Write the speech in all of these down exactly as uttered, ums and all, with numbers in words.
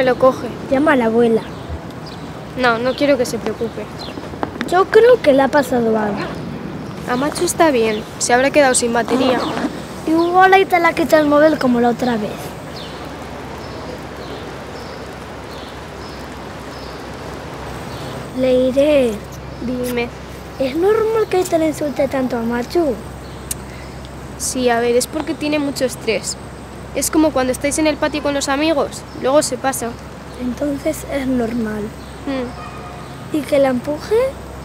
me lo coge. Llama a la abuela. No, no quiero que se preocupe. Yo creo que le ha pasado algo. A Machu está bien, se habrá quedado sin batería. Igual ahí te la quita el móvil como la otra vez. Leire, Dime. ¿es normal que te le insulte tanto a Machu? Sí, a ver, es porque tiene mucho estrés. Es como cuando estáis en el patio con los amigos, luego se pasa. Entonces es normal. Mm. ¿Y que la empuje?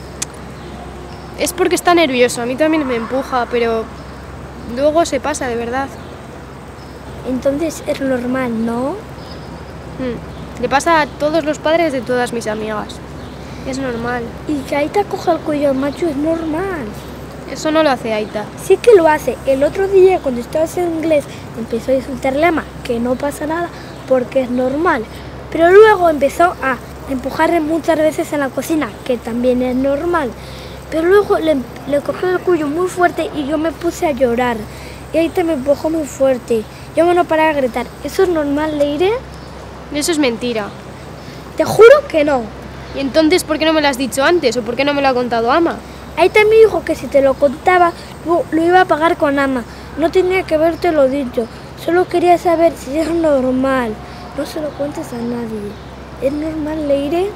Es porque está nervioso, a mí también me empuja, pero luego se pasa, de verdad. Entonces es normal, ¿no? Mm. Le pasa a todos los padres de todas mis amigas. Es normal. Y que ahí te coja el cuello a Machu es normal. Eso no lo hace Aita. Sí que lo hace. El otro día cuando estabas en inglés empezó a insultarle a Ama, que no pasa nada porque es normal. Pero luego empezó a empujarle muchas veces en la cocina, que también es normal. Pero luego le, le cogió el cuello muy fuerte y yo me puse a llorar. Y Aita me empujó muy fuerte. Yo me no paré a gritar. ¿Eso es normal, Leire? Eso es mentira. Te juro que no. ¿Y entonces por qué no me lo has dicho antes o por qué no me lo ha contado Ama? Aita me dijo que si te lo contaba, lo, lo iba a pagar con Ama. No tenía que haberte lo dicho. Solo quería saber si es normal. No se lo cuentes a nadie. ¿Es normal, Leire?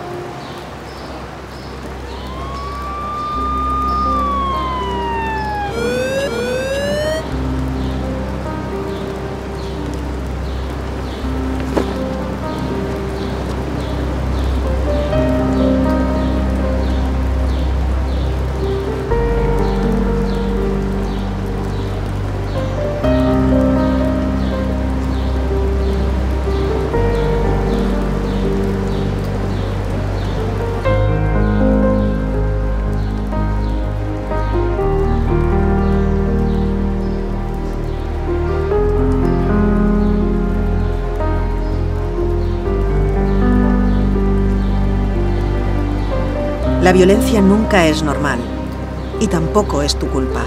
La violencia nunca es normal y tampoco es tu culpa.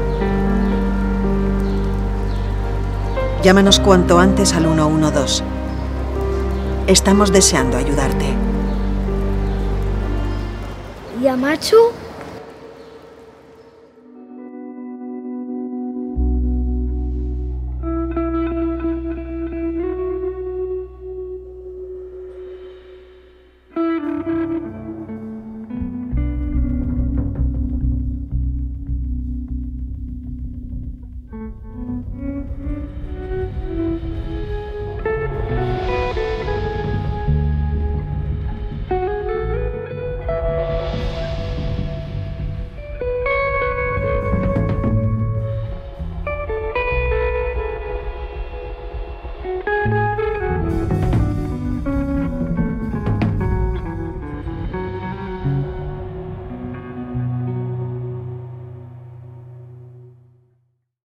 Llámanos cuanto antes al uno uno dos. Estamos deseando ayudarte. ¿Y a Machu?